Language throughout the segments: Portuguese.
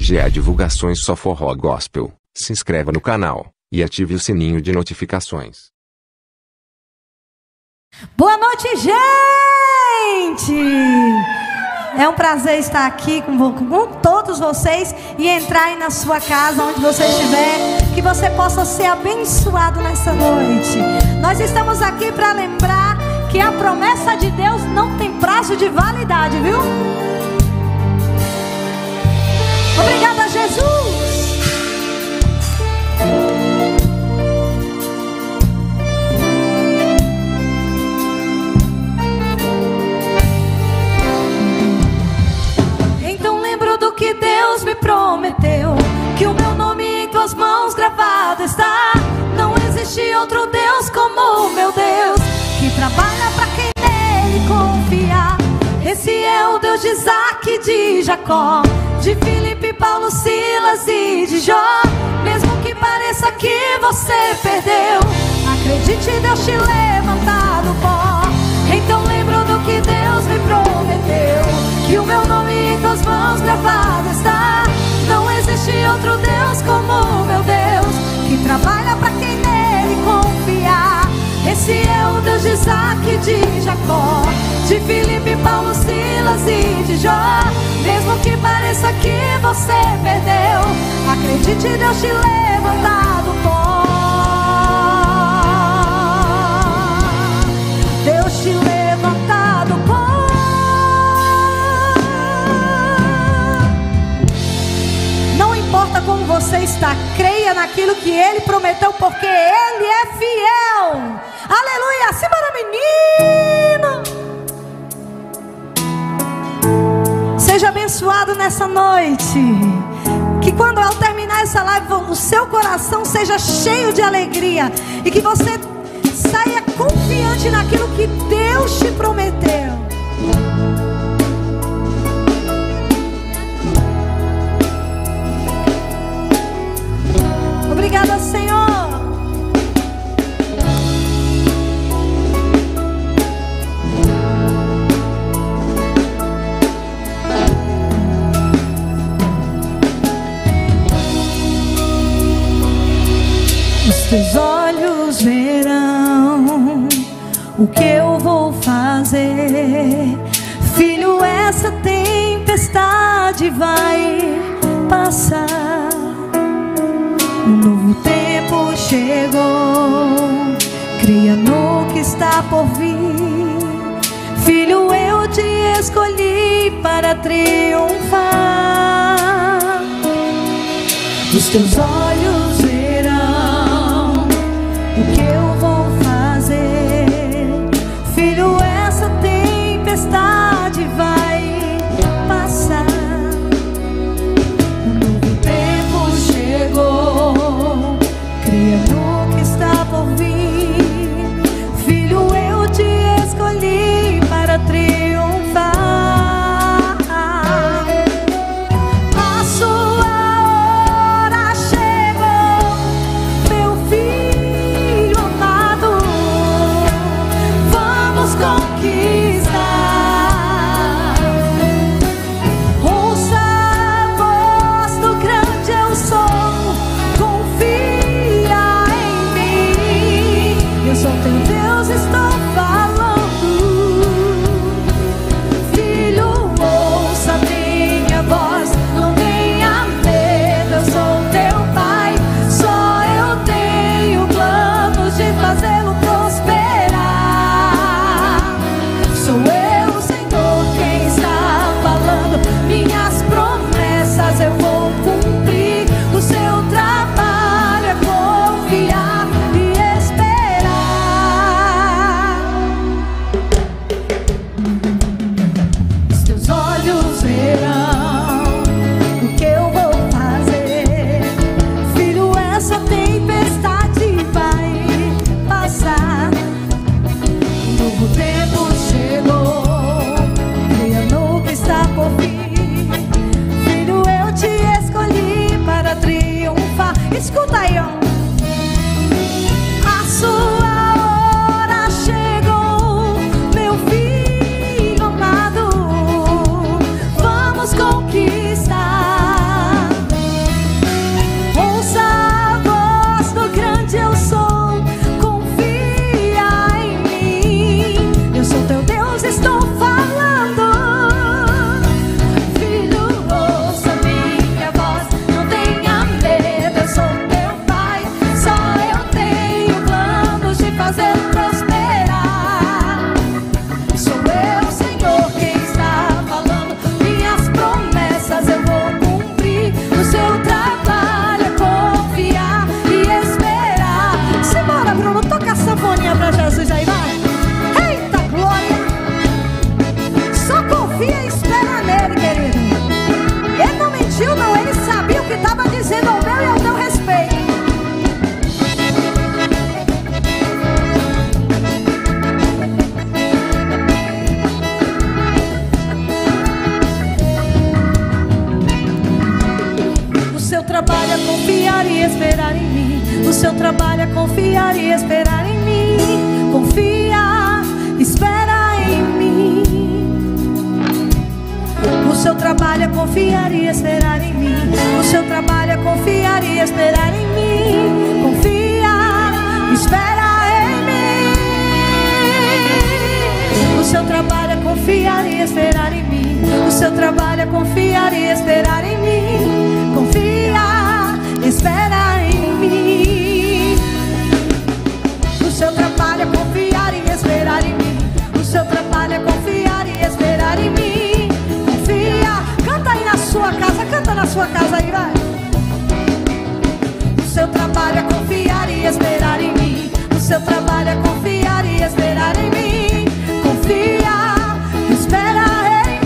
GE Divulgações só forró gospel. Se inscreva no canal e ative o sininho de notificações. Boa noite, gente! É um prazer estar aqui com todos vocês e entrar aí na sua casa, onde você estiver, que você possa ser abençoado nessa noite. Nós estamos aqui para lembrar que a promessa de Deus não tem prazo de validade, viu? Obrigada, Jesus! Que Deus me prometeu, que o meu nome em tuas mãos gravado está. Não existe outro Deus como o meu Deus, que trabalha para quem nele confiar. Esse é o Deus de Isaac, de Jacó, de Filipe, Paulo, Silas e de Jó. Mesmo que pareça que você perdeu, acredite, Deus te levanta do pó. Então lembro do que Deus me prometeu, que o meu nome em tuas mãos gravado está. Não existe outro Deus como o meu Deus, que trabalha para quem nele confiar. Esse é o Deus de Isaac, de Jacó, de Filipe, Paulo, Silas e de Jó. Mesmo que pareça que você perdeu, acredite, Deus te levanta do pó. Deus te levanta do pó. Como você está, creia naquilo que Ele prometeu, porque Ele é fiel. Aleluia, simbora, menino. Seja abençoado nessa noite. Que quando eu terminar essa live, o seu coração seja cheio de alegria, e que você saia confiante naquilo que Deus te prometeu. Obrigada, Senhor. Os teus olhos verão o que eu vou fazer. Filho, essa tempestade vai passar. Um novo tempo chegou, creia no que está por vir. Filho, eu te escolhi para triunfar. Os teus olhos verão o que eu vou fazer. Filho, essa tempestade vai passar. Um novo tempo chegou, creia no que está por vir. Filho, eu te escolhi para triunfar. A sua hora chegou, meu filho amado. Vamos conquistar. Ouça a voz do grande eu sou. Confia em mim. Eu sou teu Deus, estou falando. Filho, ouça minha voz, não tenha medo, eu sou teu pai. Só eu tenho planos de fazê-lo prosperar. Sou eu, Senhor, quem está falando. Minhas promessas eu vou cumprir. O seu trabalho é confiar e esperar. Os teus olhos verão o que eu vou fazer. Filho, essa tempestade vai passar. Um novo tempo chegou, creia no que está por vir. Filho, eu te escolhi para triunfar. Escuta aí, ó. A sua hora chegou, meu filho amado. Vamos conquistar. seu trabalho é confiar e esperar em mim. O seu trabalho é confiar e esperar em mim. Confia, espera em mim. O seu trabalho é confiar e esperar em mim. O seu trabalho é confiar e esperar em mim. Confia, espera em mim. O seu trabalho é confiar e esperar em mim. O seu trabalho é confiar e esperar em mim. Confia, espera em mim. O seu trabalho é confiar e esperar em mim. O seu trabalho é confiar e esperar em mim. Confia, canta aí na sua casa, canta na sua casa aí, vai. O seu trabalho é confiar e esperar em mim. O seu trabalho é confiar e esperar em mim. Confia, espera em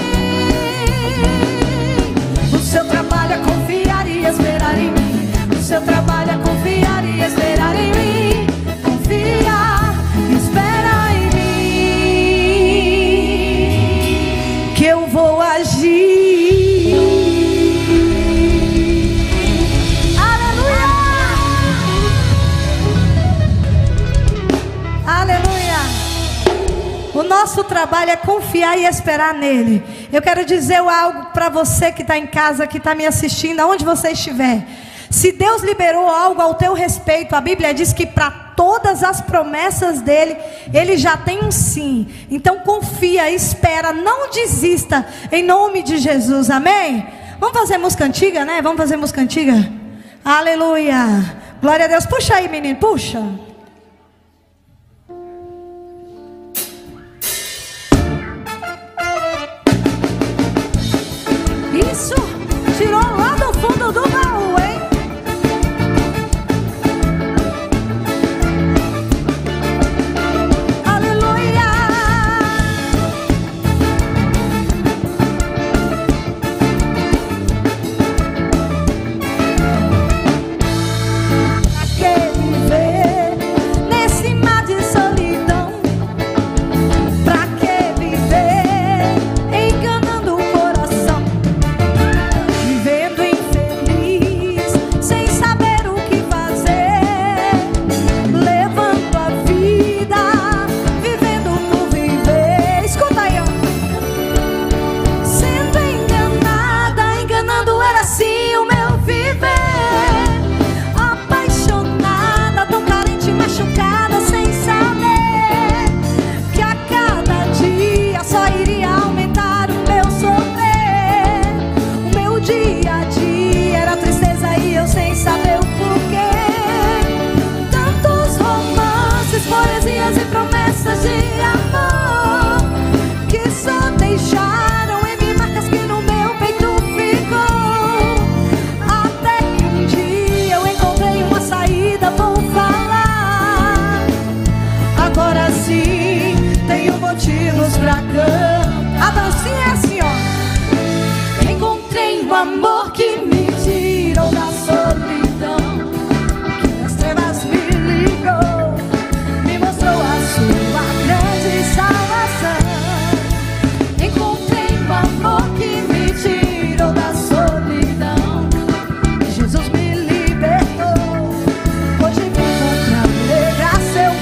mim. O seu trabalho é confiar e esperar em mim. O seu trabalho é confiar e esperar em mim. Confia, espera em mim, que eu vou agir. Aleluia! Aleluia! O nosso trabalho é confiar e esperar nele. Eu quero dizer algo para você que está em casa, que está me assistindo, aonde você estiver. Se Deus liberou algo ao teu respeito, a Bíblia diz que para todas as promessas dele, ele já tem um sim. Então confia, espera, não desista, em nome de Jesus, amém? Vamos fazer música antiga, né? Vamos fazer música antiga? Aleluia, glória a Deus. Puxa aí, menino, puxa. Isso, tirou lá do fundo do baú, hein? A dancinha é assim, ó. Encontrei um amor que me tirou da solidão, que das trevas me ligou, me mostrou a sua grande salvação. Encontrei um amor que me tirou da solidão, Jesus me libertou. Hoje vivo pra alegrar seu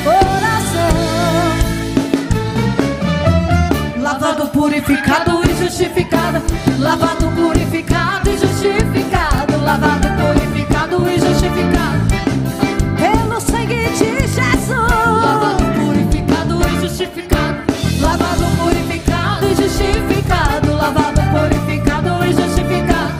coração. Lavado, purificado e justificado. Lavado, purificado e justificado. Lavado, purificado e justificado pelo sangue de Jesus. Lavado, purificado e justificado. Lavado, purificado e justificado. Lavado, purificado e justificado.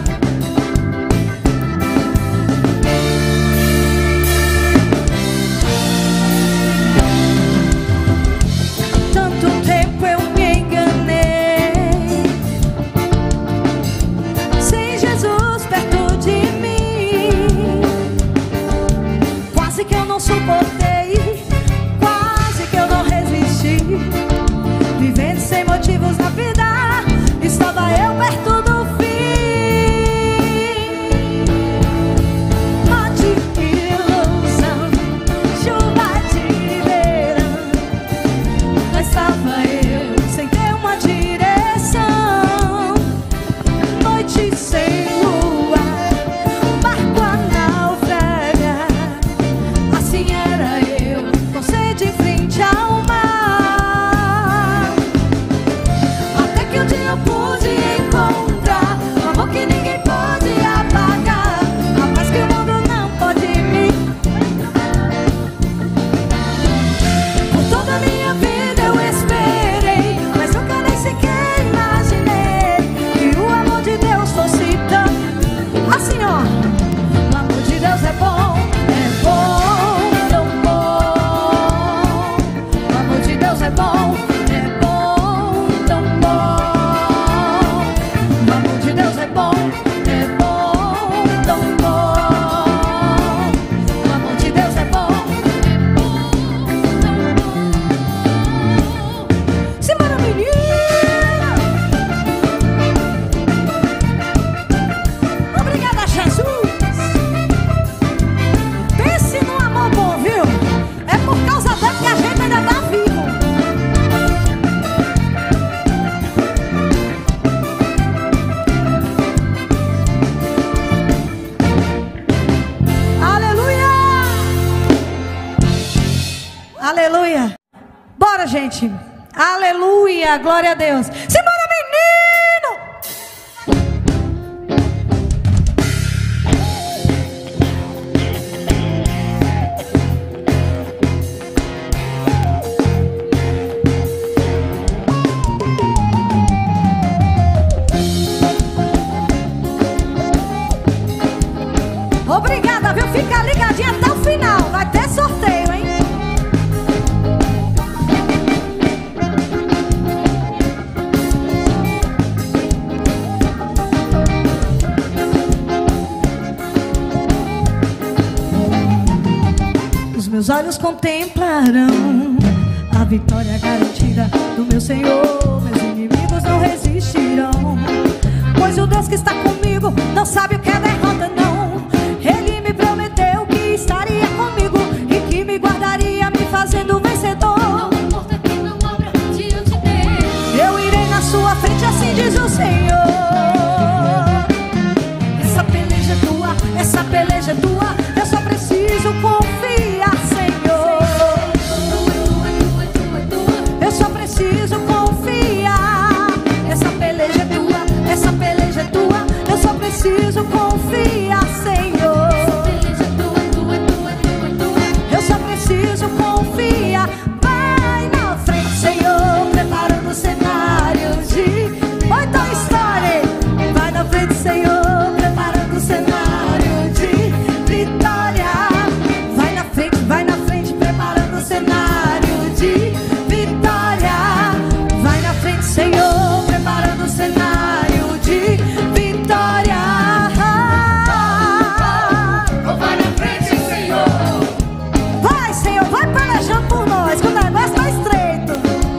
Tanto tempo eu me enganei, sem Jesus perto de mim. gente. Aleluia, glória a Deus. Simbora, menino! Obrigada, viu? Fica ligadinha até o final. Vai ter sorteio, hein? Os meus olhos contemplarão a vitória garantida do meu Senhor. Meus inimigos não resistirão, pois o Deus que está comigo não sabe o que é derrota, não. Ele me prometeu que estaria comigo e que me guardaria, me fazendo vencedor. Não importa quem não obra diante dele, Eu irei na sua frente, assim diz o Senhor. Essa peleja é tua, essa peleja é tua. Eu só preciso confiar, Senhor. Eu só preciso confiar. Essa peleja é tua, essa peleja é tua. Eu só preciso confiar, Senhor. Eu só preciso confiar. Vai na frente, Senhor, preparando o cenário de muita história. Vai na frente, Senhor, preparando o cenário de vitória. Vai na frente, preparando o cenário de vitória. Vai na frente, Senhor, preparando o cenário de vitória. vai na frente, Senhor. Vai, Senhor, vai pelejando por nós, que o negócio tá estreito.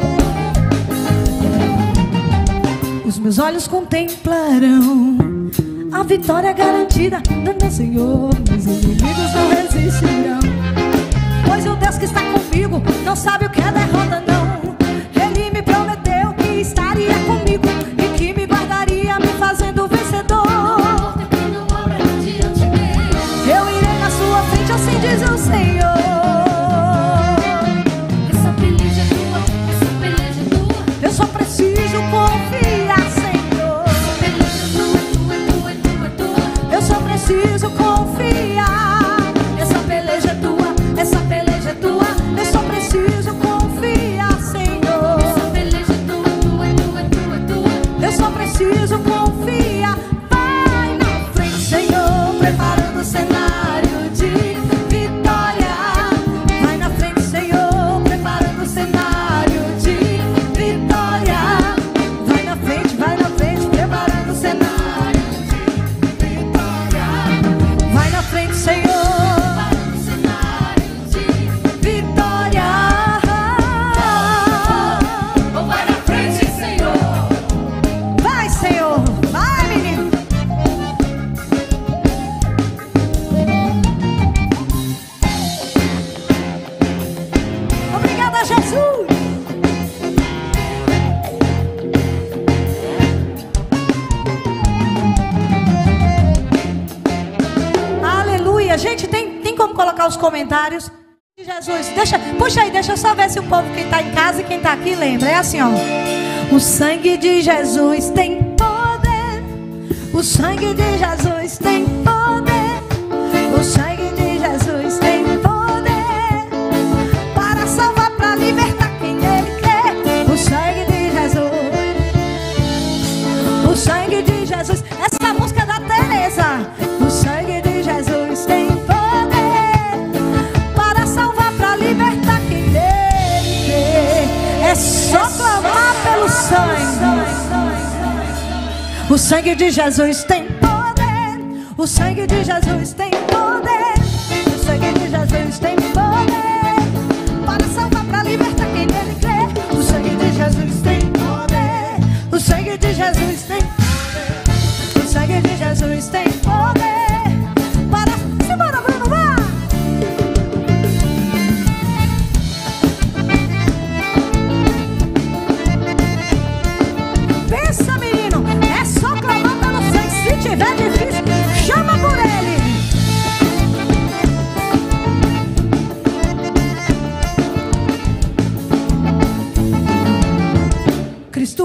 Os meus olhos contemplarão a vitória garantida do meu Senhor. Meus inimigos não resistirão, pois o Deus que está comigo não sabe o que é derrota, não. Ele me prometeu que estaria comigo e que me guardaria, me fazendo vencedor. Não importa quem não obra diante dele, Eu irei na sua frente, assim diz o Senhor. essa peleja é tua, essa peleja é tua. Eu só preciso confiar, Senhor. Peleja tua. Eu só preciso confiar. Essa peleja é tua, essa peleja é tua. Eu só preciso confiar, Senhor. Essa peleja é tua. Eu só preciso confiar. Vai na frente, Senhor, preparando o cenário de vitória. Vai na frente, Senhor, preparando o cenário de vitória. Vai na frente, preparando o cenário de vitória. Vai na frente, Senhor, vitória. Ou vai na frente, Senhor. Vai, Senhor, vai, menino. Obrigada, Jesus. Aleluia. Gente, tem como colocar os comentários? Jesus, puxa aí, deixa eu só ver se o povo que está em casa e quem está aqui lembra. É assim, ó. O sangue de Jesus tem poder. O sangue de Jesus tem poder. O sangue de Jesus tem poder para salvar, para libertar quem nele crê. O sangue de Jesus. O sangue de Jesus. Essa música é da Teresa. O sangue de Jesus tem poder para salvar, para libertar quem nele crê. É só clamar pelo sangue. O sangue de Jesus tem poder. O sangue de Jesus tem poder. O sangue de Jesus tem poder para salvar, para libertar quem nele crê. O sangue de Jesus tem poder. O sangue de Jesus tem poder. O sangue de Jesus tem poder para... Simbora, Bruno, vá! Pensa, menino, é só clamar pelo sangue. Se tiver difícil, chama por ele.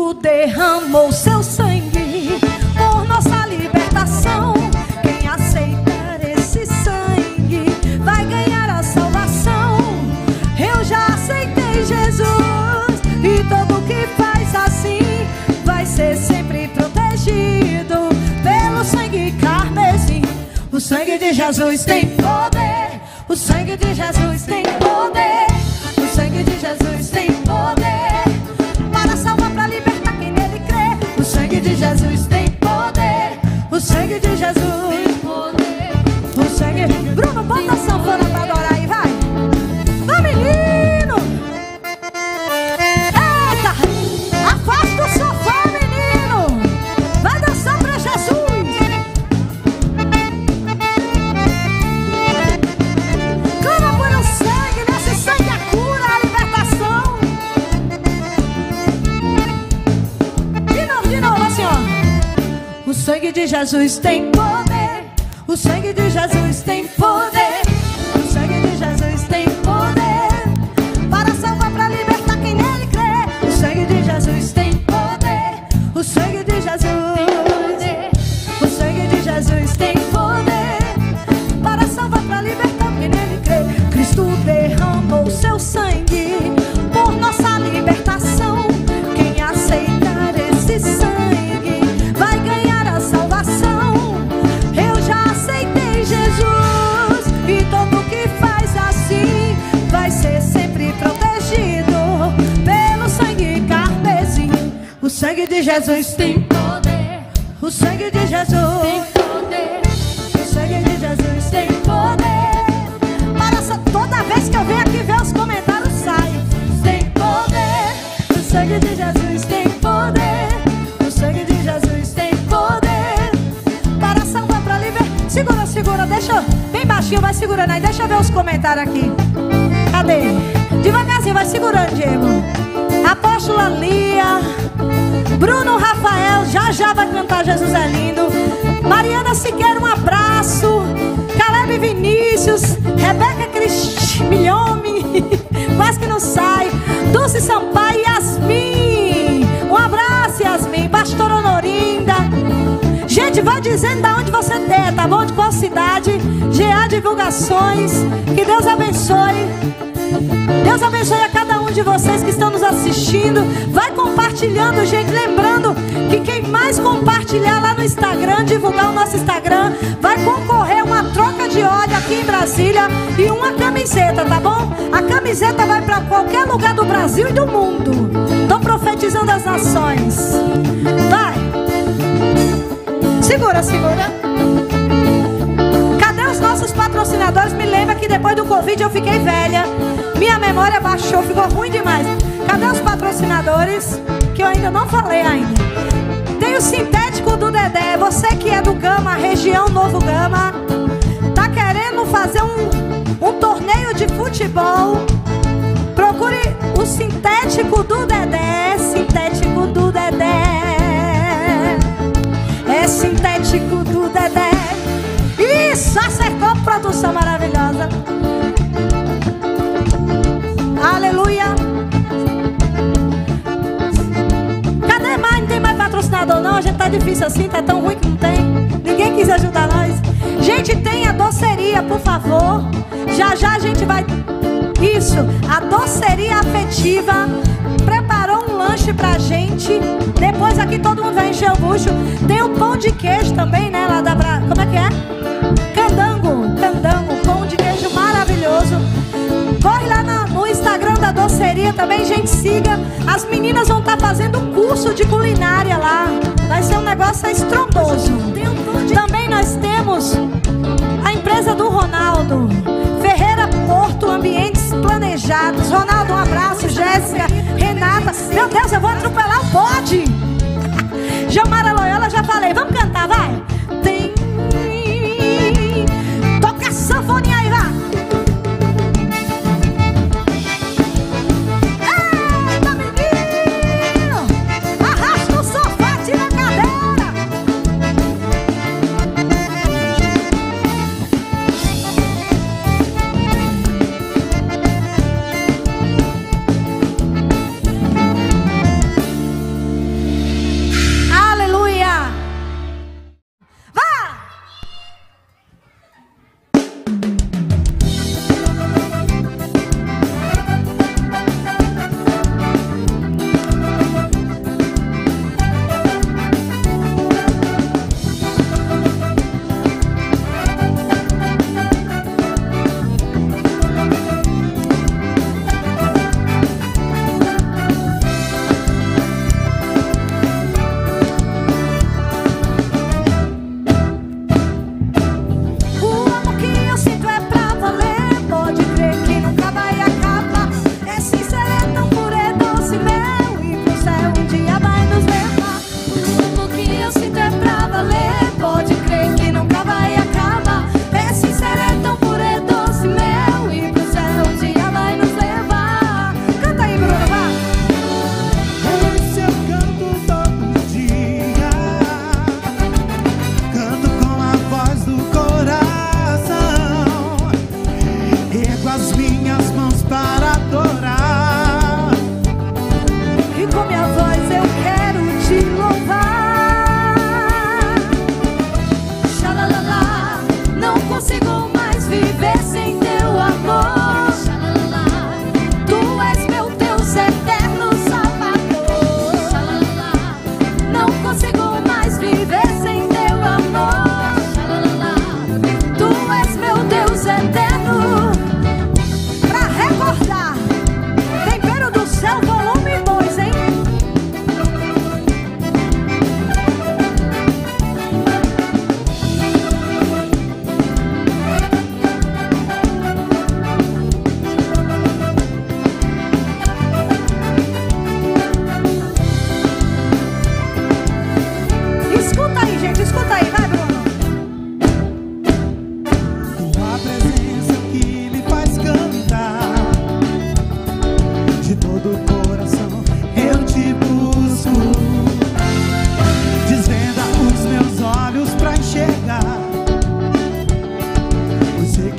Cristo derramou seu sangue por nossa libertação. Quem aceitar esse sangue vai ganhar a salvação. Eu já aceitei Jesus e todo que faz assim vai ser sempre protegido pelo sangue carmesim. O sangue de Jesus tem poder. O sangue de Jesus tem poder. O sangue de Jesus tem poder para salvar, para libertar quem nele crê. O sangue de Jesus tem poder. O sangue de Jesus tem poder. O sangue... Bruno, bota a sanfona pra adorar aí, vai. Vai, menino. Eita, afasta o sofá, menino. Vai dançar pra Jesus. Clama por um sangue, nesse sangue a cura, a libertação. De novo, assim, ó. O sangue de Jesus tem poder. O sangue de Jesus tem poder. O sangue de Jesus tem poder para salvar, para libertar quem nele crê. O sangue de Jesus tem poder. O sangue de Jesus tem poder. O sangue de Jesus tem poder para salvar, para libertar quem nele crê. Cristo derramou seu sangue por nossa libertação. Quem aceitar esse sangue vai ganhar a salvação. Eu já aceitei Jesus e todo que faz assim vai ser sempre protegido pelo sangue carmesim. O sangue de Jesus tem poder. O sangue de Jesus tem poder. O sangue de Jesus tem poder para toda vez que eu venho aqui ver os comentários sai. Tem poder. O sangue de Jesus tem poder. O sangue de Jesus tem poder para salvar, para libertar. Segura, segura, deixa eu... Bem baixinho, vai segurando aí. Deixa eu ver os comentários aqui. Cadê? Devagarzinho, vai segurando, Diego. Apóstola Lia, Bruno Rafael, já vai cantar Jesus é Lindo. Mariana Siqueira, um abraço. Caleb Vinícius, Rebeca Milhome, quase que não sai. Dulce Sampaio, Yasmin, um abraço, Yasmin. Pastor Honorinda. Gente, vai dizendo de onde você é, tá bom? De qual cidade? GA Divulgações. Que Deus abençoe. Deus abençoe a cada um de vocês que estão nos assistindo. Vai compartilhando, gente. Lembrando que quem mais compartilhar lá no Instagram, divulgar o nosso Instagram, vai concorrer a uma troca de óleo aqui em Brasília e uma camiseta, tá bom? A camiseta vai para qualquer lugar do Brasil e do mundo. Tô profetizando as nações. Vai. Segura, segura. Cadê os nossos patrocinadores? Me lembra que depois do Covid eu fiquei velha. Minha memória baixou, ficou ruim demais. Cadê os patrocinadores? Que eu ainda não falei ainda. Tem o sintético do Dedé. Você que é do Gama, região Novo Gama, tá querendo fazer um torneio de futebol? Procure o sintético do Dedé. Sintético do Dedé. É sintético do Dedé. Isso, acertou, produção maravilhosa. Aleluia. Cadê mais? Não tem mais patrocinador não? A gente tá difícil assim, tá tão ruim que não tem. Ninguém quis ajudar nós. Gente, tem a doceria, por favor. Já a gente vai... Isso, a doceria afetiva preparou um lanche pra gente. Depois aqui todo mundo vai encher o bucho. Tem o pão de queijo também, né? Lá da... Como é que é? Candango, pão de queijo maravilhoso. Corre lá no Instagram da doceria também, gente, siga. As meninas vão estar fazendo um curso de culinária lá. Vai ser um negócio estrondoso. Também nós temos a empresa do Ronaldo, Ferreira Porto Ambientes Planejados. Ronaldo, um abraço. Jéssica, Renata. Meu Deus, eu vou atropelar o bode. Gilmara Loyola, já falei. Vamos cantar, vai. Tem... Toca a sanfoninha aí, vai.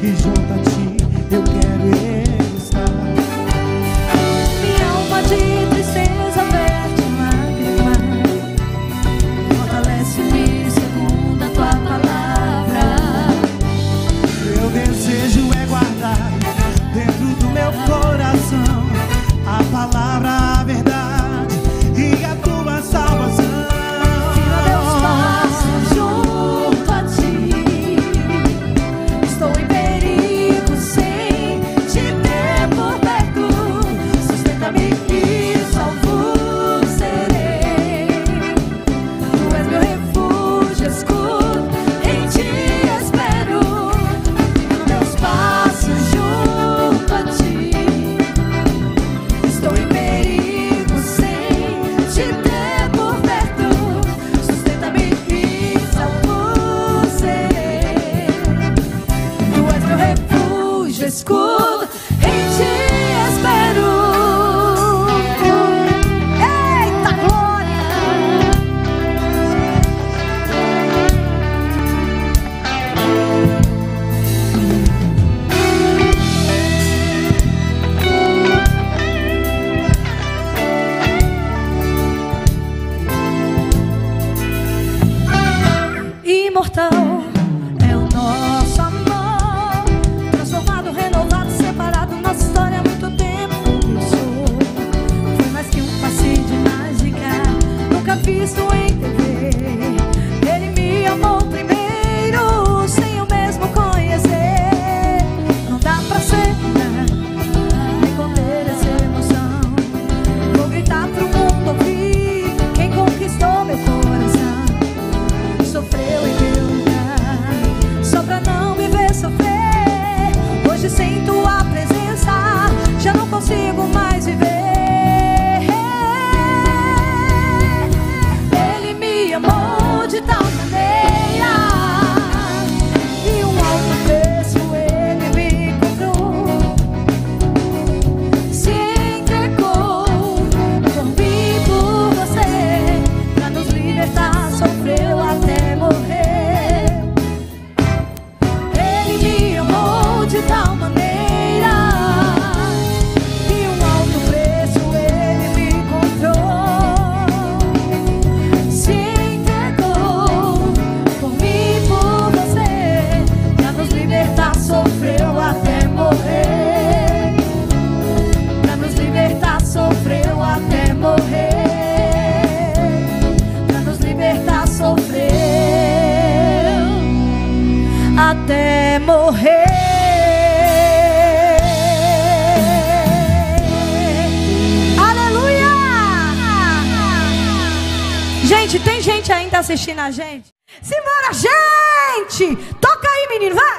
que junto a ti eu quero estar. Minha alma de tristeza verte lágrimas, fortalece-me segundo a tua palavra. Meu desejo é guardar dentro do meu coração a palavra, a verdade e a tua salvação. Firma meus passos junto a ti, estou em perigo sem te ter por perto. Sustenta-me e salvo serei. Tu és meu refúgio, escudo, em ti espero. Firma meus passos junto a ti, estou em perigo sem te ter por perto. Sustenta-me e salvo serei. Tu és meu refúgio, escudo, em ti espero. Eita glória! Imortal é o nosso amor, transformado, renovado, separado. Nossa história há muito tempo começou. Foi mais que um passe de mágica, nunca visto em TV. Ele me amou primeiro, sem eu mesmo conhecer. Não dá pra segurar, nem conter essa emoção. Vou gritar pro mundo ouvir quem conquistou meu coração. Sofreu em meu lugar, só pra não me ver sofrer. Hoje sem tua presença, já não consigo mais viver. Ele me amou de tal maneira, e um alto preço ele me comprou. Se entregou por mim, por você, pra nos libertar, sofreu até morrer. Ele me amou de tal maneira, e um alto preço ele me comprou. Se entregou por mim, por você, pra nos libertar, sofreu até morrer. Pra nos libertar, sofreu até morrer. Pra nos libertar, sofreu até morrer. Aleluia! Gente, tem gente ainda assistindo a gente? Simbora, gente! Toca aí, menino, vai!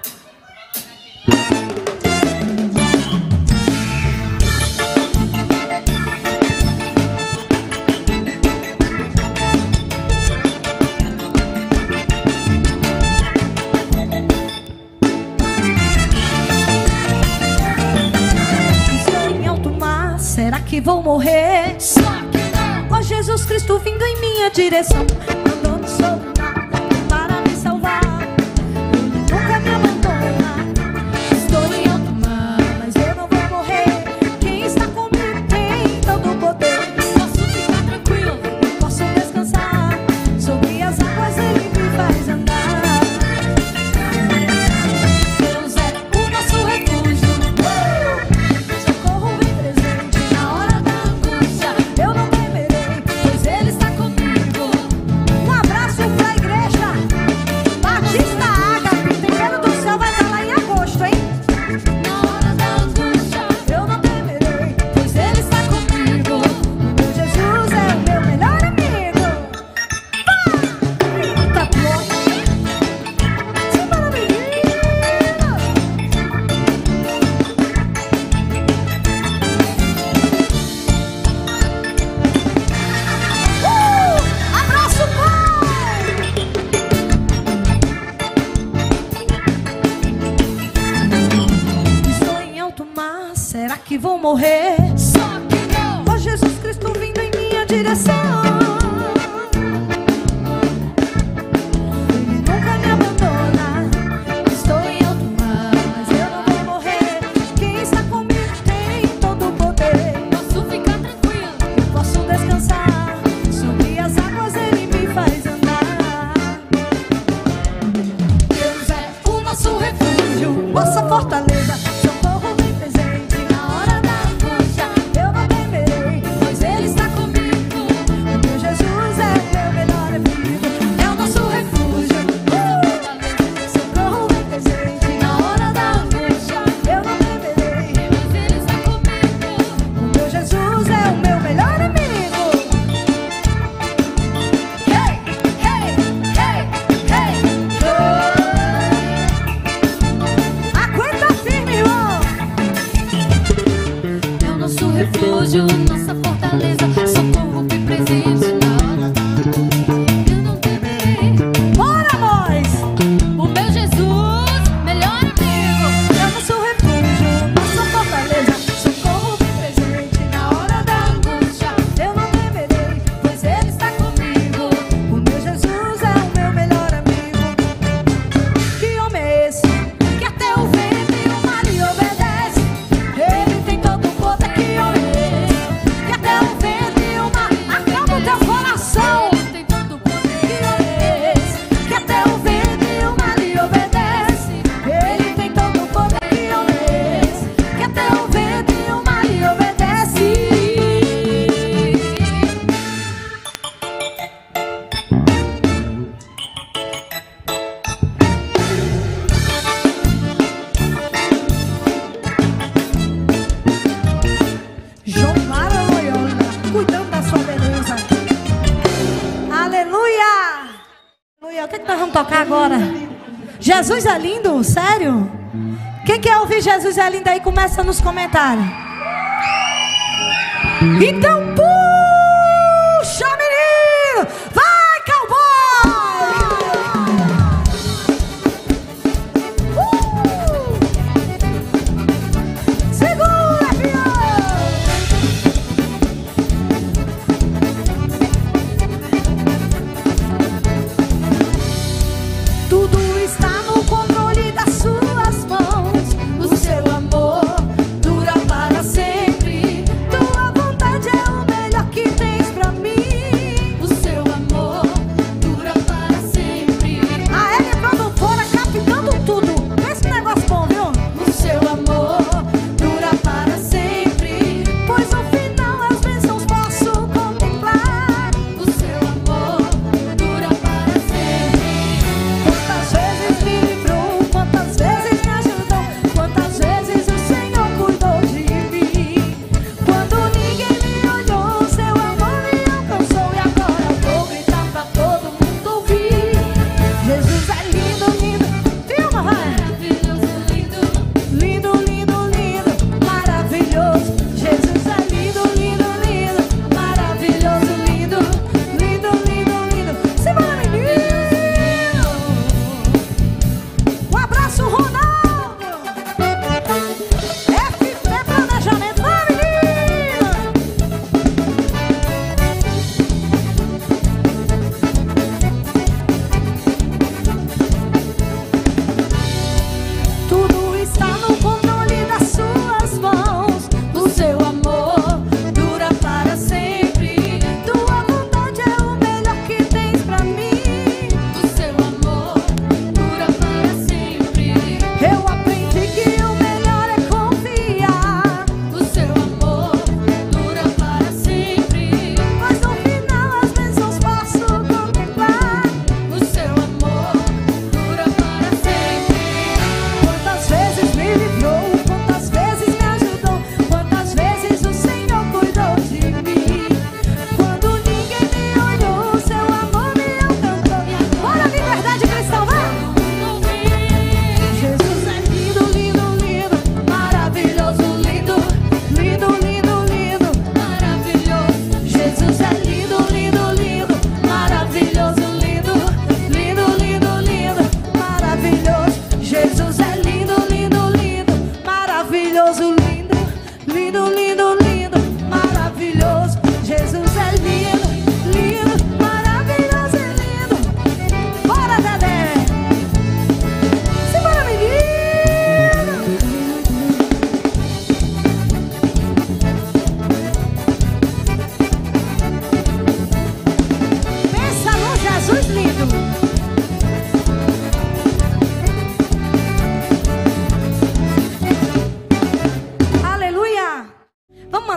Estou em alto mar, será que vou morrer? Só que não. Ó Jesus Cristo vindo em minha direção, mandou-me soltar para me salvar. Ele nunca me abandona. Estou em alto mar, mas eu não vou morrer. Quem está comigo tem todo o poder. Posso ficar tranquilo. Posso descansar, sobre as águas ele me faz andar. Deus é o nosso refúgio. Socorro bem presente na hora da angústia. Eu não temerei, pois ele está comigo. Um abraço pra igreja Batista Ágape. Primeiro do céu vai estar lá em agosto, hein? Na hora da angústia, Eu não temerei, pois ele está comigo. Meu Jesus é o meu melhor amigo. Eita, glória! Simbora, menino! Abraço, pai! Estou em alto mar, será que vou morrer? só que não. Ó Jesus Cristo vindo em minha direção. Ele nunca me abandona. Estou em alto mar, nossa fortaleza, socorro bem presente na hora da angústia. Eu não temerei, pois Ele está comigo. O meu Jesus é o meu melhor amigo, é o nosso refúgio. Socorro bem presente na hora da angústia. Eu não temerei, Pois Ele está comigo. o meu Jesus é o meu melhor amigo. Hey, hey, hey, hey, aguenta firme, irmão. É o nosso refúgio, nossa fortaleza, socorro bem presente na hora da angústia. Eu não temerei. Bora, boys! O meu Jesus, melhor amigo. É o nosso refúgio, nossa fortaleza, socorro bem presente na hora da angústia. Eu não temerei, pois Ele está comigo. O meu Jesus é o meu melhor amigo. Que homem é esse que até o vento e o mar lhe obedece? Ele tem todo o poder. Que homem é esse que até o vento e o mar acalma o teu coração? Ele tem todo o poder. Que homem é esse que até o vento e o mar lhe obedece? Ele tem todo o poder. Que homem é esse que até o vento e o mar lhe obedece? Jomara Loyola, cuidando da sua beleza. Aleluia! Aleluia! O que nós vamos tocar agora? Jesus é lindo? Sério? Quem quer ouvir Jesus é lindo aí, começa nos comentários. Então puxa, menino! Vai, cowboy! Segura, fião! Tudo está no controle das suas mãos. O seu amor dura para sempre. Tua vontade é o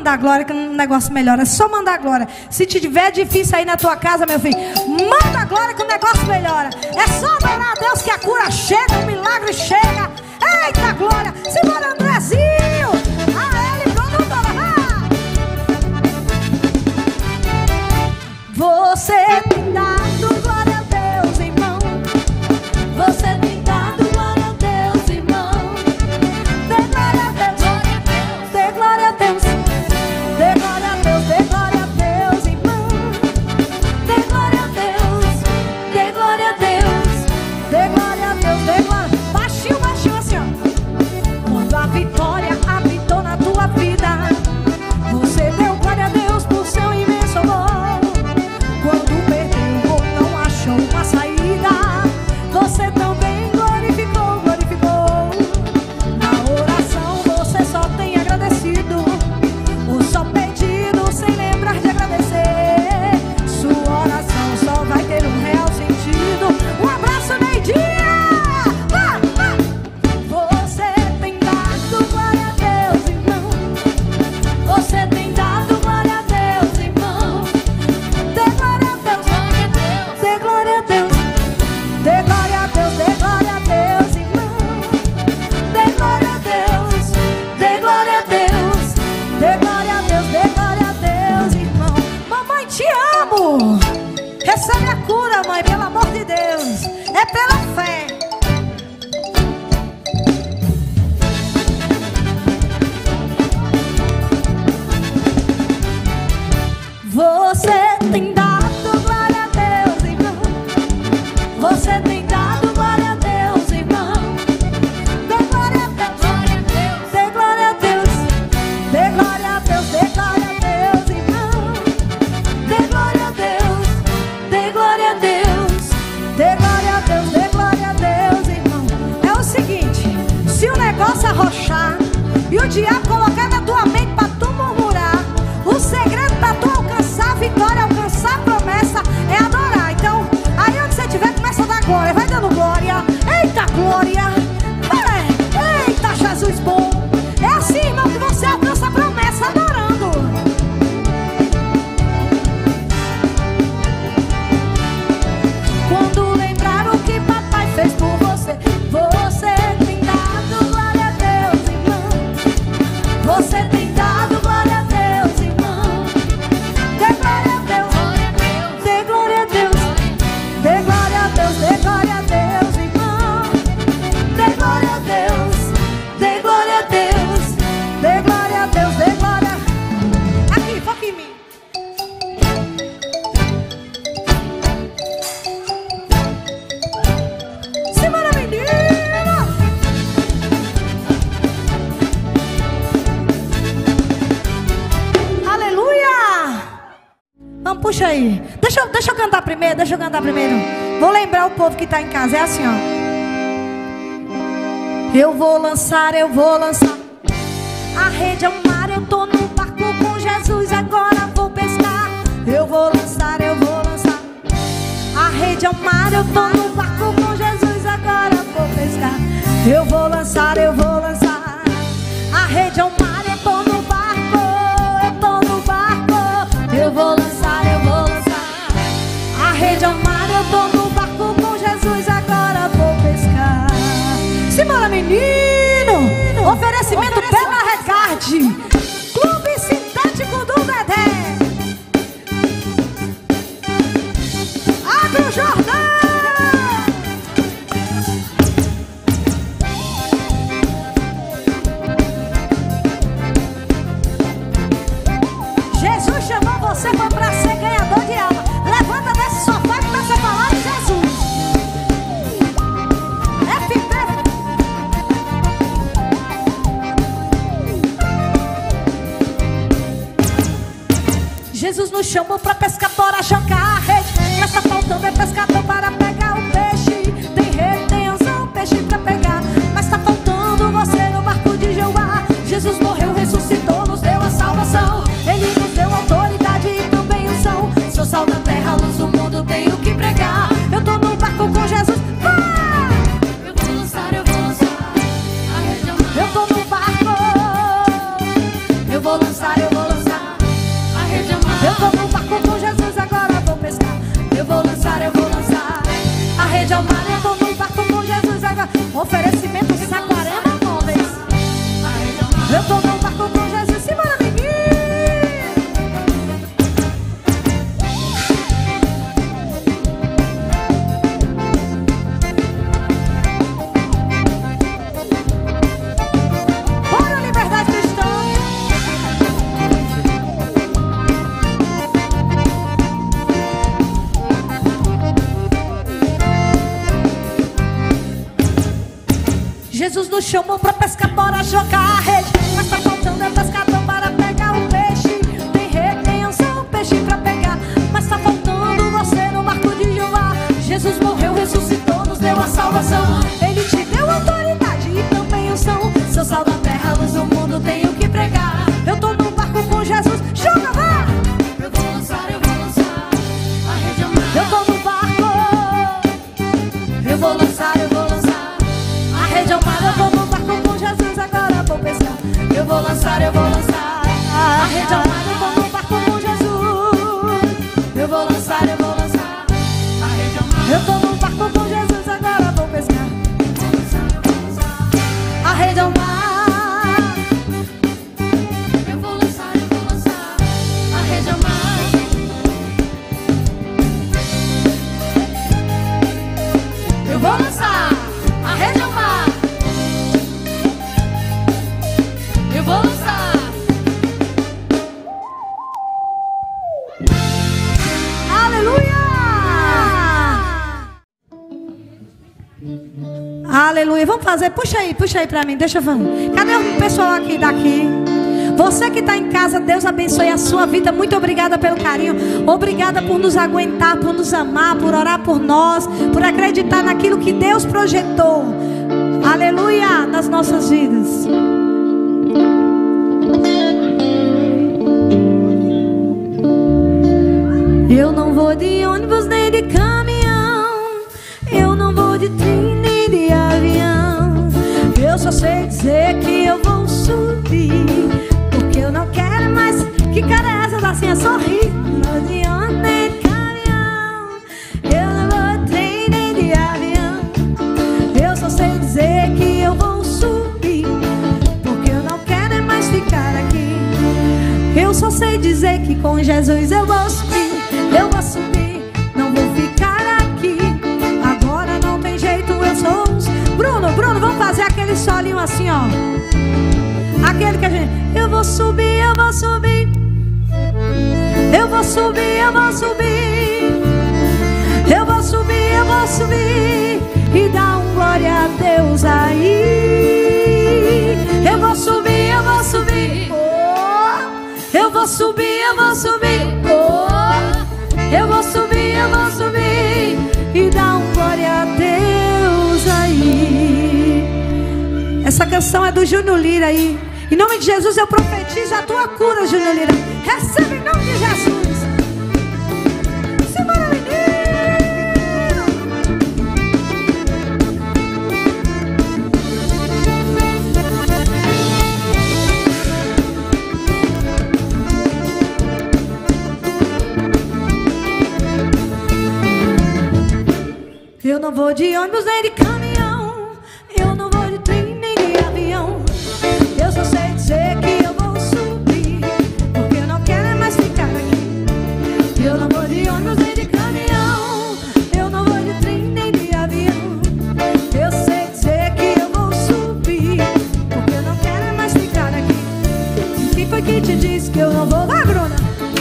mandar glória que o negócio melhora. É só mandar glória. Se tiver difícil aí na tua casa, meu filho, manda glória que o negócio melhora. É só adorar a Deus que a cura chega, o milagre chega. Eita glória. Simbora, Andrezinho. A ele, pronto, você tem dado glória a Deus, irmão. Você tem dado glória a Deus, irmão. Dê glória a Deus, dê glória a Deus, dê glória a Deus, dê glória a Deus, irmão. Dê glória a Deus, dê glória a Deus, dê glória a Deus, dê glória. Baixinho, baixinho assim, ó. Quando a vitória habitou na tua vida, você deu glória a Deus por seu imenso amor. Quando perdeu ou não achou uma saída, você também glorificou, glorificou. Na oração você só tem agradecido, o só pedido sem lembrar de agradecer. Sua oração só vai ter um real sentido. Um abraço, Neidinha! Você tem dado glória a Deus, irmão. Você tem dado glória a Deus, irmão. Dê glória a Deus, dê glória a Deus, dê glória a Deus, dê glória a Deus, irmão. Dê glória a Deus, dê glória a Deus, dê glória a Deus, dê glória a Deus, irmão. Mamãe, te amo. Recebe a cura, mãe, pelo amor de Deus. É pela fé. Você tem dado glória a Deus, irmão. Você tem dado glória a Deus, irmão. Dê glória a Deus, dê glória a Deus, dê glória a Deus, dê glória a Deus, irmão. Dê glória a Deus, dê glória a Deus, dê glória a Deus, dê glória a Deus, irmão. É o seguinte, se o negócio arrochar e o diabo colocar na tua mente pra tu murmurar, o segredo pra tu alcançar a vitória, alcançar a promessa é adorar. Então, aí onde você estiver, começa a dar glória. Vai dando glória. Eita glória. Eita Jesus bom. É assim, irmão, que você alcança a promessa adorando. Quando lembrar o que papai fez por você, você tem dado glória a Deus, irmão. Você tem dado glória a Deus, irmão. Dê glória a Deus, dê glória a Deus, dê glória a Deus, dê glória a Deus, irmão. Dê glória a Deus, dê glória a Deus, dê glória a Deus, dê glória. Aqui, foca em mim. Simbora, menino! Aleluia! Vamos, puxa aí. Deixa eu cantar primeiro, deixa eu cantar primeiro. Vou lembrar o povo que tá em casa. É assim, ó. Eu vou lançar a rede ao mar. Eu tô no barco com Jesus, agora vou pescar. Eu vou lançar a rede ao mar. Eu tô no barco com Jesus, agora vou pescar. Eu vou lançar a rede ao mar. Eu tô no barco, eu tô no barco. Eu vou lançar a rede ao mar. Eu tô no barco com Jesus, agora vou pescar. Simbora, menino! Oferecimento pela Recard, Clube Sintético do Dedé, Agro Jordão. Jesus chamou você pra ser ganhador de alma. Levanta desse sofá e começa a falar de Jesus. FP. Jesus nos chamou pra pescar, bora jogar a rede. Mas tá faltando é pescador para pegar o peixe. Tem rede, tem anzão, peixe pra pegar. Mas tá faltando você no barco de Jeová. Jesus morreu, ressuscitou, nos deu a salvação. Ele nos deu autoridade e também unção. Sou sal da terra, luz do mundo, tenho que pregar. Eu tô no barco com Jesus. Eu vou lançar a rede ao mar. Eu tô no barco. Eu vou lançar Jesus nos chamou pra pescar, bora jogar a rede. Mas tá faltando é pescador para pegar o peixe. Tem rede, tem anzol, peixe pra pegar. Mas tá faltando você no barco de Jeová. Jesus morreu, ressuscitou, nos deu a salvação. Ele te deu autoridade e também unção. Seu sal da terra, luz do mundo, tenho que pregar. Eu tô no barco com Jesus, joga, vá! Eu vou lançar a rede ao mar. Eu tô no barco. Eu vou lançar a rede ao mar. Eu tô no barco com Jesus, agora vou pescar. Eu vou lançar a rede ao mar. Eu tô no barco com Jesus. Eu vou lançar a rede ao mar. Eu tô no barco com Jesus, agora vou pescar. A rede ao mar. Eu vou lançar a rede ao mar. Eu vou lançar a rede ao mar. Eu vou lançar. Aleluia! Aleluia. Vamos fazer. Puxa aí pra mim. Deixa eu ver. Cadê o pessoal aqui daqui? Você que está em casa, Deus abençoe a sua vida. Muito obrigada pelo carinho. Obrigada por nos aguentar, por nos amar, por orar por nós, por acreditar naquilo que Deus projetou. Aleluia, nas nossas vidas. Eu não vou de ônibus nem de caminhão. Eu não vou de trem nem de avião. Eu só sei dizer que eu vou subir, porque eu não quero mais. Que cara é essa? Assim a sorrir. Não vou de ônibus nem de caminhão. Eu não vou de trem nem de avião. Eu só sei dizer que eu vou subir, porque eu não quero mais ficar aqui. Eu só sei dizer que com Jesus eu vou subir. Eu vou subir, não vou ficar aqui. Agora não tem jeito, eu sou Bruno, vamos fazer aquele solinho assim, ó. Aquele que a gente... Eu vou subir, eu vou subir. Eu vou subir, eu vou subir. Eu vou subir, eu vou subir. E dá um glória a Deus aí. Eu vou subir, eu vou subir. Oh, eu vou subir, eu vou subir. Oh, eu vou subir, eu vou subir. E dá um glória a Deus aí. Essa canção é do Júnior Lira aí. Em nome de Jesus eu profetizo a tua cura, Júnior Lira. Recebe em nome de Jesus. Simbora, menino. Eu não vou de ônibus nem de caminhão. Eu não vou de trem nem de avião. Eu só sei dizer que eu vou subir, porque eu não quero mais ficar aqui. Eu não vou de ônibus nem de caminhão. Eu não vou de trem nem de avião. Eu sei dizer que eu vou subir, porque eu não quero mais ficar aqui. Quem foi que te disse que eu não vou? Vai, Bruna!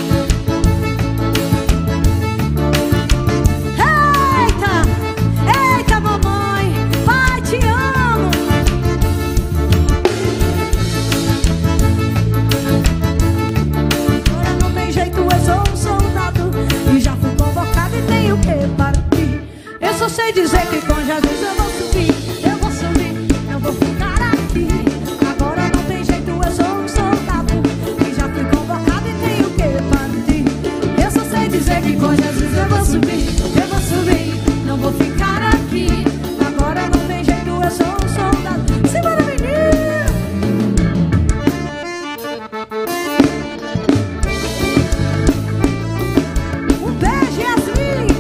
Eu só sei dizer que com Jesus eu vou subir, eu vou subir, eu vou ficar aqui. Agora não tem jeito, eu sou um soldado e já fui convocado e tenho que partir. Eu só sei dizer que com Jesus eu vou subir, não vou ficar aqui. Agora não tem jeito, eu sou um soldado. Simbora, menino! Um beijo, Yasmin!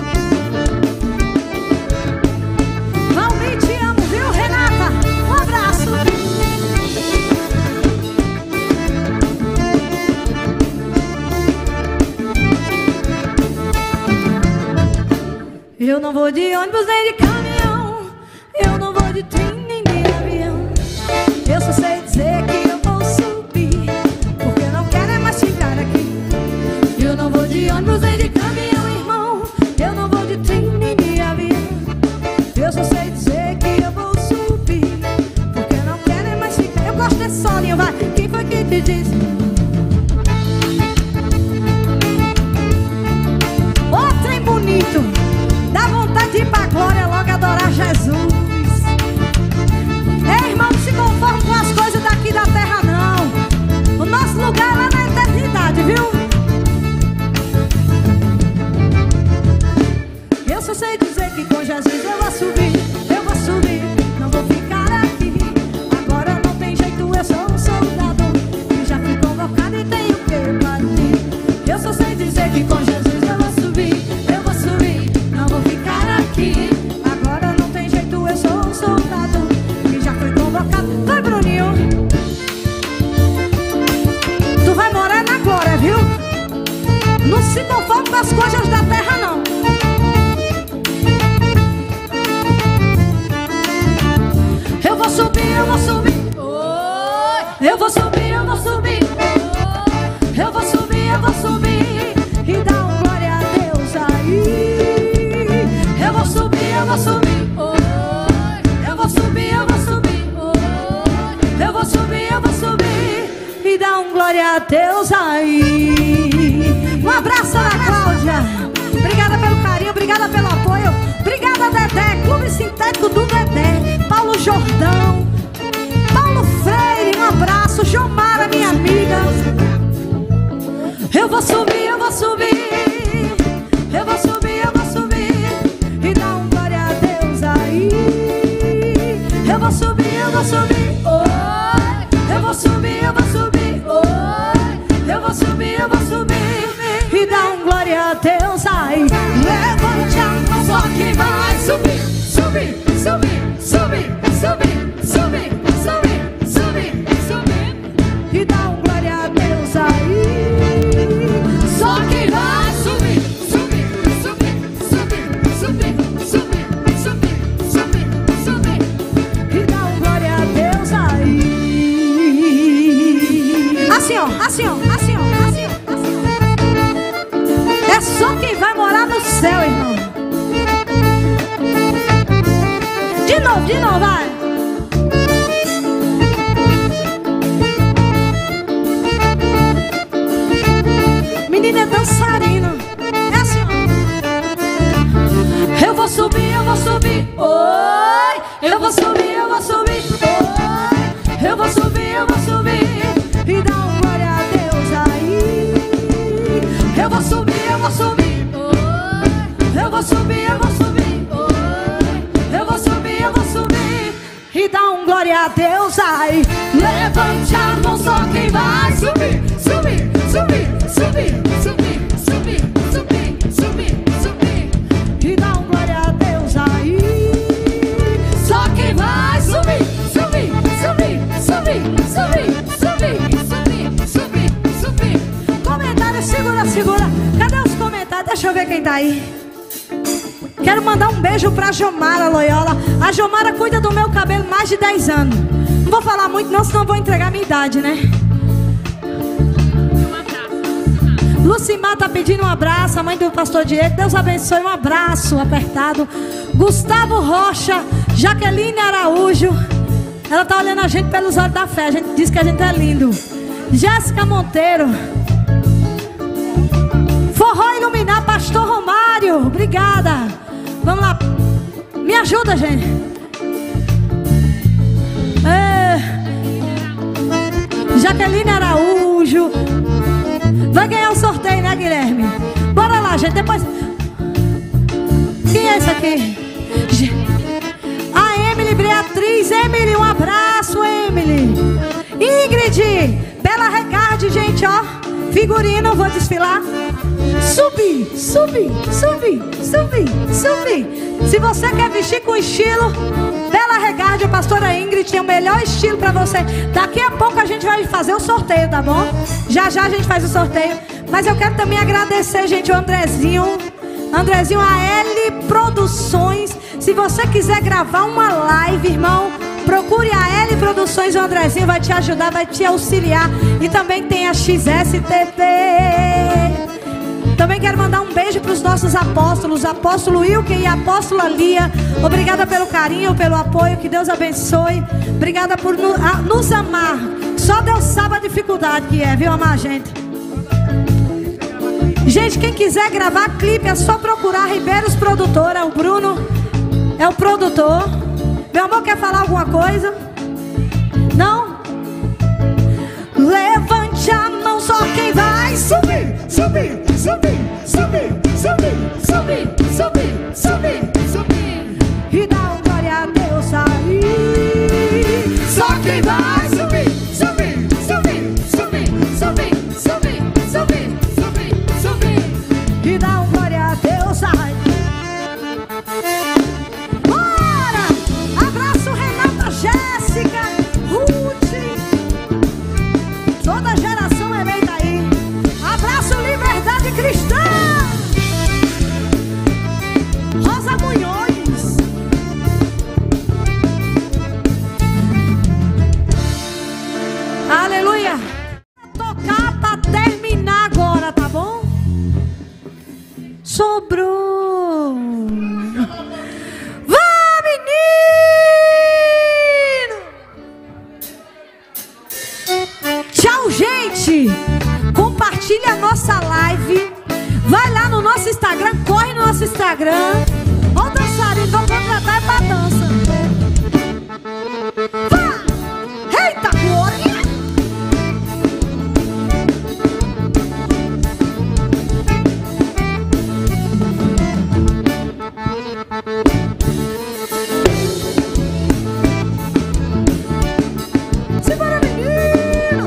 Te amo, viu, Renata? Um abraço. Eu não vou de ônibus nem de caminhão. Eu não vou de trem nem de avião. Eu só sei dizer que eu vou subir, porque eu não quero mais ficar aqui. Eu não vou de ônibus nem de caminhão, irmão. Eu não vou de trem nem de avião. Eu só sei dizer que eu vou subir, me diz. Ô trem bonito, dá vontade de ir pra glória logo adorar Jesus. Ei, irmão, não se conforme com as coisas daqui da terra, não. O nosso lugar é lá na eternidade, viu? Eu só sei dizer que com Jesus eu vou subir, não vou ficar aqui. Agora não tem jeito, eu sou um soldado que já fui convocado e tenho que partir. Eu só sei dizer que com Jesus eu vou subir, não vou ficar aqui. Agora não tem jeito, eu sou um soldado que já fui convocado. Vai, Bruninho, tu vai morar na glória, viu? Não se conforme com as coisas da terra, não. Eu vou subir, eu vou subir. Eu vou subir, eu vou subir. Eu vou subir, eu vou subir. E dá um glória a Deus aí. Eu vou subir, eu vou subir. Eu vou subir, eu vou subir. Eu vou subir, eu vou subir. E dá um glória a Deus aí. Um abraço, Ana Cláudia. Obrigada pelo carinho, obrigada pelo apoio. Obrigada, Dedé, Clube Sintético do Dedé. Paulo Jordão, Paulo Freire, um abraço. Jomara, minha amiga. Eu vou subir, eu vou subir. Eu vou subir, eu vou subir. E dá um glória a Deus aí. Eu vou subir, eu vou subir. Eu vou subir, eu vou subir. Eu vou subir, eu vou subir. E dá um glória a Deus aí. Levante a mão, só que vai subir, subir, subir, subir, subir, subir, subir, subir, subir. E dá um glória a Deus aí. Só que vai subir, subir, subir, subir, subir, subir, subir, subir, subir. E dá um glória a Deus aí. Assim, ó, assim, ó, assim, ó, assim, ó. É só quem vai morar no céu, irmão. De novo, vai. Menina é dançarina. É assim, ó. Eu vou subir, eu vou subir. Oi. Eu vou subir, eu vou subir. Oi. Eu vou subir, eu vou subir. E dá um glória a Deus aí. Eu vou subir, eu vou subir. Oi. Eu vou subir, eu vou subir. Oi. Eu vou subir, eu vou subir. E dá um glória a Deus aí. Levante a mão, só quem vai subir, subir, subir, subir, subir, subir, subir, subir, subir. E dá um glória a Deus aí. Só quem vai subir, subir, subir, subir, subir, subir, subir, subir, subir. Comentário, segura, segura. Cadê os comentários? Deixa eu ver quem tá aí. Quero mandar um beijo pra Jomara Loyola. A Jomara cuida do meu cabelo mais de 10 anos. Não vou falar muito não, senão vou entregar a minha idade, né? Lucimar tá pedindo um abraço. A mãe do pastor Diego, Deus abençoe. Um abraço apertado. Gustavo Rocha, Jaqueline Araújo. Ela tá olhando a gente pelos olhos da fé. A gente diz que a gente é lindo. Jéssica Monteiro. Forró Iluminar, Pastor Romário. Obrigada. Vamos lá. Me ajuda, gente. Jaqueline Araújo. Vai ganhar o sorteio, né, Guilherme? Bora lá, gente. Depois. Quem é esse aqui? A Emily Beatriz. Emily, um abraço, Emily. Ingrid. Bela Regarde, gente, ó. Figurino, vou desfilar. Subir, subir, subir, subir, subir. Se você quer vestir com estilo, Bela Regarde, a pastora Ingrid tem o melhor estilo pra você. Daqui a pouco a gente vai fazer o sorteio, tá bom? Já já a gente faz o sorteio. Mas eu quero também agradecer, gente, o Andrezinho, a L Produções. Se você quiser gravar uma live, irmão, procure a L Produções. O Andrezinho vai te ajudar, vai te auxiliar. E também tem a XSTV. Também quero mandar um beijo para os nossos apóstolos, apóstolo Wilken e apóstola Lia. Obrigada pelo carinho, pelo apoio, que Deus abençoe. Obrigada por nos amar. Só Deus sabe a dificuldade que é, viu, amar gente? Gente, quem quiser gravar clipe é só procurar Ribeiros Produtora. O Bruno é o produtor. Meu amor, quer falar alguma coisa? Não? Levante a mão, só quem vai subir, subir, subir, subir, subir, subir, subir, subir, subir. E dá um glória a Deus aí. Só quem vai subir, subir, subir, subir, subir, subir, subir, subir, subir. E dá um glória a Deus aí. Bora! Abraço Renata, Jéssica, Ruth. Toda geração eleita aí. Abraço Liberdade Cristã. Rosa Munhoz. Aleluia. Vou tocar pra terminar agora, tá bom? Sobrou. Vá, menino. Tchau, gente. Compartilha a nossa live. Vai lá no nosso Instagram. Corre no nosso Instagram. Ó o dançarino, vamos contratar é pra dança. Vá. Eita, glória. Simbora, menino.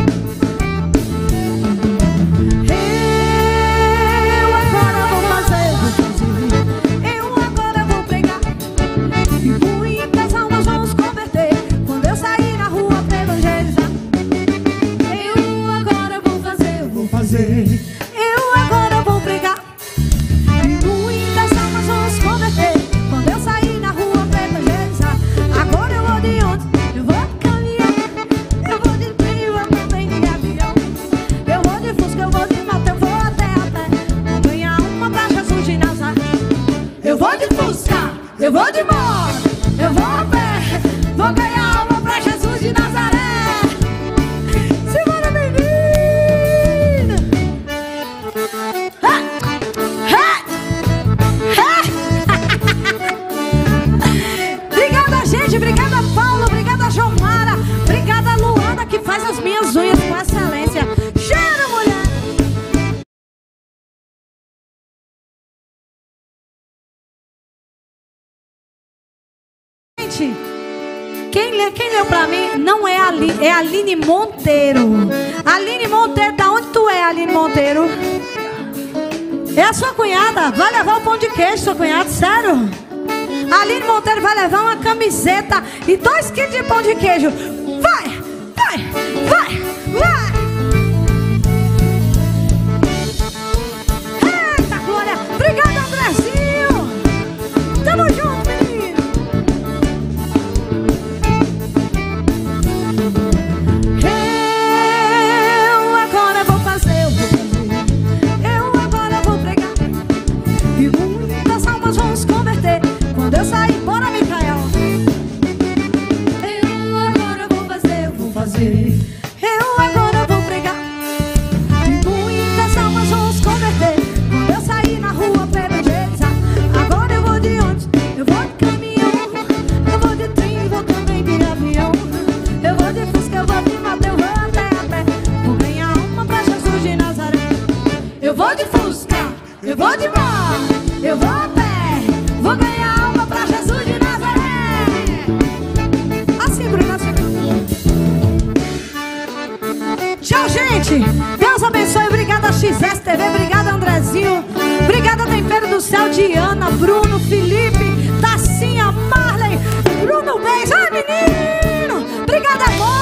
Eu agora vou fazer. Eu agora vou pregar. E muitas almas vão se converter quando eu sair na rua pra evangelizar. Eu agora vou fazer. Eu agora vou pregar. E muitas almas vão se converter quando eu sair na rua pra evangelizar. Agora eu vou de onde? Eu vou de caminhão. Eu vou de trem, eu também de avião. Eu vou de fusca, eu vou de moto, eu vou até a pé. Vou ganhar uma pra Jesus de Nazaré. Eu vou de fusca, eu vou de moto, eu vou a pé. Vou ganhar uma pra Jesus de Nazaré. Segura, menina. Obrigada, gente. Obrigada, Paulo. Obrigada, Jomara. Obrigada, Luana, que faz as minhas unhas com excelência. Cheiro, mulher. Gente, quem leu pra mim não é a Aline, é a Aline Monteiro. Aline Monteiro, da onde tu é, Aline Monteiro? É a sua cunhada. Vai levar o pão de queijo, sua cunhada, sério? A Aline Monteiro vai levar uma camiseta e 2 quilos de pão de queijo. Vai, vai, vai, vai. Eita, glória. Obrigado, Andrezinho. Tamo junto, menino. Eu agora vou fazer. Eu agora vou pregar. E muitas almas vão se converter quando eu sair. Bora, Micael. Eu agora vou fazer. Eu agora vou pregar. E muitas almas vão se converter quando eu sair na rua pra evangelizar. Agora eu vou de onde? Eu vou de caminhão. Eu vou de trem, vou também de avião. Eu vou de fusca, eu vou de moto, eu vou até a pé. Vou ganhar uma pra Jesus de Nazaré. Eu vou de fusca, eu vou de moto, eu vou a pé. Vou ganhar uma pra Jesus de Nazaré. Assim, Bruno, assim. Tchau, gente. Deus abençoe. Obrigada, XSTV. Obrigada, Andrezinho. Obrigada, Tempero do Céu, Diana, Bruno, Felipe, Tacinha, Marley, Bruno Beis. Ai, menino. Obrigada, amor.